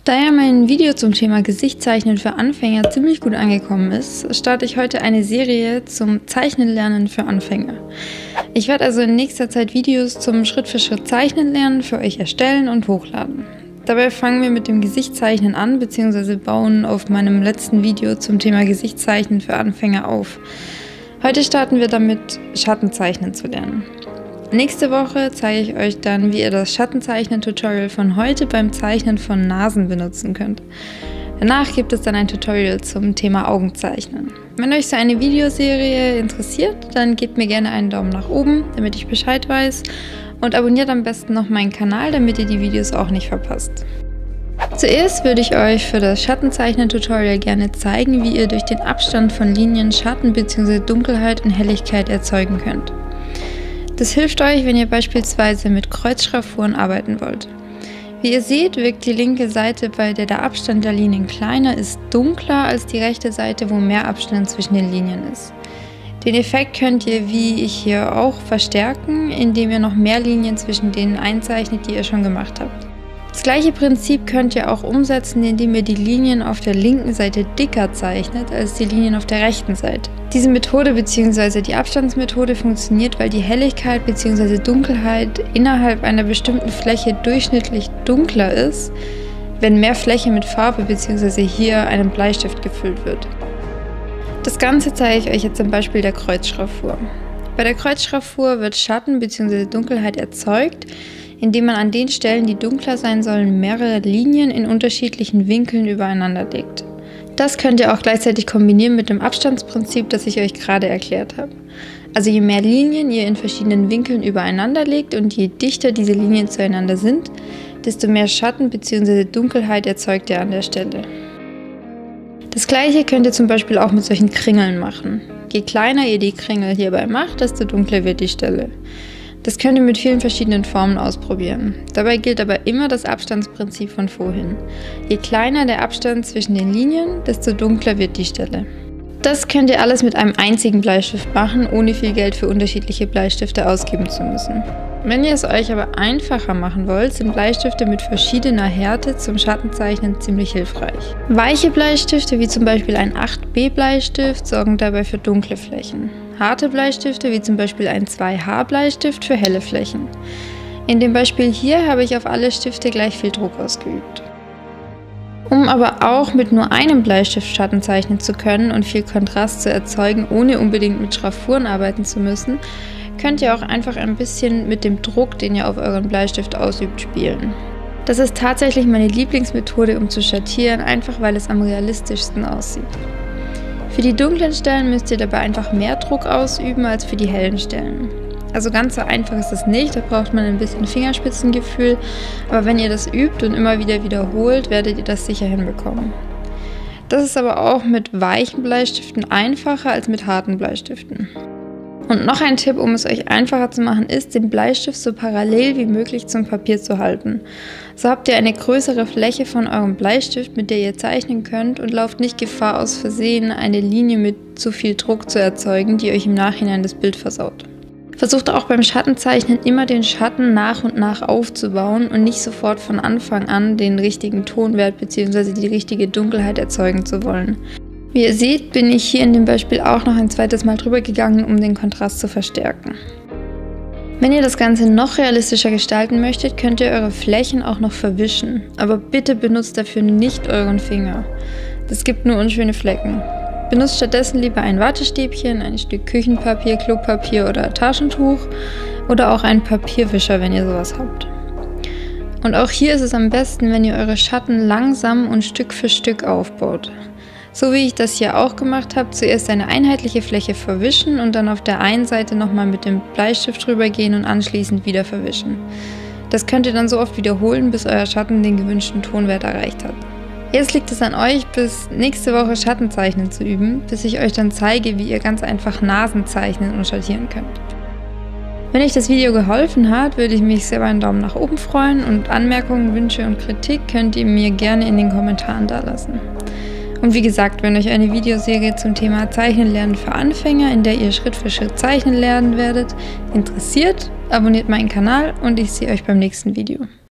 Da ja mein Video zum Thema Gesichtszeichnen für Anfänger ziemlich gut angekommen ist, starte ich heute eine Serie zum Zeichnenlernen für Anfänger. Ich werde also in nächster Zeit Videos zum Schritt-für-Schritt Zeichnenlernen für euch erstellen und hochladen. Dabei fangen wir mit dem Gesichtszeichnen an bzw. bauen auf meinem letzten Video zum Thema Gesichtszeichnen für Anfänger auf. Heute starten wir damit, Schattenzeichnen zu lernen. Nächste Woche zeige ich euch dann, wie ihr das Schattenzeichnen-Tutorial von heute beim Zeichnen von Nasen benutzen könnt. Danach gibt es dann ein Tutorial zum Thema Augenzeichnen. Wenn euch so eine Videoserie interessiert, dann gebt mir gerne einen Daumen nach oben, damit ich Bescheid weiß, und abonniert am besten noch meinen Kanal, damit ihr die Videos auch nicht verpasst. Zuerst würde ich euch für das Schattenzeichnen-Tutorial gerne zeigen, wie ihr durch den Abstand von Linien Schatten bzw. Dunkelheit und Helligkeit erzeugen könnt. Das hilft euch, wenn ihr beispielsweise mit Kreuzschraffuren arbeiten wollt. Wie ihr seht, wirkt die linke Seite, bei der der Abstand der Linien kleiner ist, dunkler als die rechte Seite, wo mehr Abstand zwischen den Linien ist. Den Effekt könnt ihr, wie ich hier auch, verstärken, indem ihr noch mehr Linien zwischen denen einzeichnet, die ihr schon gemacht habt. Das gleiche Prinzip könnt ihr auch umsetzen, indem ihr die Linien auf der linken Seite dicker zeichnet als die Linien auf der rechten Seite. Diese Methode bzw. die Abstandsmethode funktioniert, weil die Helligkeit bzw. Dunkelheit innerhalb einer bestimmten Fläche durchschnittlich dunkler ist, wenn mehr Fläche mit Farbe bzw. hier einem Bleistift gefüllt wird. Das Ganze zeige ich euch jetzt am Beispiel der Kreuzschraffur. Bei der Kreuzschraffur wird Schatten bzw. Dunkelheit erzeugt, indem man an den Stellen, die dunkler sein sollen, mehrere Linien in unterschiedlichen Winkeln übereinander legt. Das könnt ihr auch gleichzeitig kombinieren mit dem Abstandsprinzip, das ich euch gerade erklärt habe. Also je mehr Linien ihr in verschiedenen Winkeln übereinander legt und je dichter diese Linien zueinander sind, desto mehr Schatten bzw. Dunkelheit erzeugt ihr an der Stelle. Das gleiche könnt ihr zum Beispiel auch mit solchen Kringeln machen. Je kleiner ihr die Kringel hierbei macht, desto dunkler wird die Stelle. Das könnt ihr mit vielen verschiedenen Formen ausprobieren. Dabei gilt aber immer das Abstandsprinzip von vorhin. Je kleiner der Abstand zwischen den Linien, desto dunkler wird die Stelle. Das könnt ihr alles mit einem einzigen Bleistift machen, ohne viel Geld für unterschiedliche Bleistifte ausgeben zu müssen. Wenn ihr es euch aber einfacher machen wollt, sind Bleistifte mit verschiedener Härte zum Schattenzeichnen ziemlich hilfreich. Weiche Bleistifte, wie zum Beispiel ein 8B Bleistift, sorgen dabei für dunkle Flächen. Harte Bleistifte, wie zum Beispiel ein 2H Bleistift, für helle Flächen. In dem Beispiel hier habe ich auf alle Stifte gleich viel Druck ausgeübt. Um aber auch mit nur einem Bleistift Schatten zeichnen zu können und viel Kontrast zu erzeugen, ohne unbedingt mit Schraffuren arbeiten zu müssen, könnt ihr auch einfach ein bisschen mit dem Druck, den ihr auf euren Bleistift ausübt, spielen. Das ist tatsächlich meine Lieblingsmethode, um zu schattieren, einfach weil es am realistischsten aussieht. Für die dunklen Stellen müsst ihr dabei einfach mehr Druck ausüben als für die hellen Stellen. Also ganz so einfach ist es nicht, da braucht man ein bisschen Fingerspitzengefühl, aber wenn ihr das übt und immer wieder wiederholt, werdet ihr das sicher hinbekommen. Das ist aber auch mit weichen Bleistiften einfacher als mit harten Bleistiften. Und noch ein Tipp, um es euch einfacher zu machen, ist, den Bleistift so parallel wie möglich zum Papier zu halten. So habt ihr eine größere Fläche von eurem Bleistift, mit der ihr zeichnen könnt, und lauft nicht Gefahr, aus Versehen eine Linie mit zu viel Druck zu erzeugen, die euch im Nachhinein das Bild versaut. Versucht auch beim Schattenzeichnen immer den Schatten nach und nach aufzubauen und nicht sofort von Anfang an den richtigen Tonwert bzw. die richtige Dunkelheit erzeugen zu wollen. Wie ihr seht, bin ich hier in dem Beispiel auch noch ein zweites Mal drüber gegangen, um den Kontrast zu verstärken. Wenn ihr das Ganze noch realistischer gestalten möchtet, könnt ihr eure Flächen auch noch verwischen. Aber bitte benutzt dafür nicht euren Finger. Das gibt nur unschöne Flecken. Benutzt stattdessen lieber ein Wattestäbchen, ein Stück Küchenpapier, Klopapier oder Taschentuch oder auch einen Papierwischer, wenn ihr sowas habt. Und auch hier ist es am besten, wenn ihr eure Schatten langsam und Stück für Stück aufbaut. So wie ich das hier auch gemacht habe, zuerst eine einheitliche Fläche verwischen und dann auf der einen Seite nochmal mit dem Bleistift drüber gehen und anschließend wieder verwischen. Das könnt ihr dann so oft wiederholen, bis euer Schatten den gewünschten Tonwert erreicht hat. Jetzt liegt es an euch, bis nächste Woche Schattenzeichnen zu üben, bis ich euch dann zeige, wie ihr ganz einfach Nasen zeichnen und schattieren könnt. Wenn euch das Video geholfen hat, würde ich mich sehr über einen Daumen nach oben freuen, und Anmerkungen, Wünsche und Kritik könnt ihr mir gerne in den Kommentaren dalassen. Und wie gesagt, wenn euch eine Videoserie zum Thema Zeichnen lernen für Anfänger, in der ihr Schritt für Schritt zeichnen lernen werdet, interessiert, abonniert meinen Kanal und ich sehe euch beim nächsten Video.